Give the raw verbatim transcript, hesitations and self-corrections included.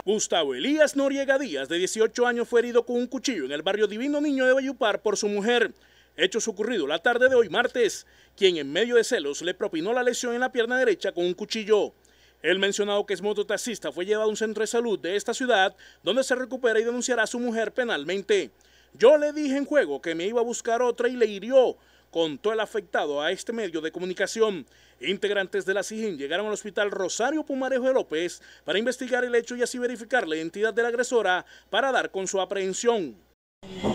Gustavo Elías Noriega Díaz, de dieciocho años, fue herido con un cuchillo en el barrio Divino Niño de Valledupar por su mujer. Hechos ocurridos la tarde de hoy, martes, quien en medio de celos le propinó la lesión en la pierna derecha con un cuchillo. El mencionado, que es mototaxista, fue llevado a un centro de salud de esta ciudad, donde se recupera y denunciará a su mujer penalmente. Yo le dije en juego que me iba a buscar otra y le hirió, contó el afectado a este medio de comunicación. Integrantes de la SIJIN llegaron al hospital Rosario Pumarejo de López para investigar el hecho y así verificar la identidad de la agresora para dar con su aprehensión.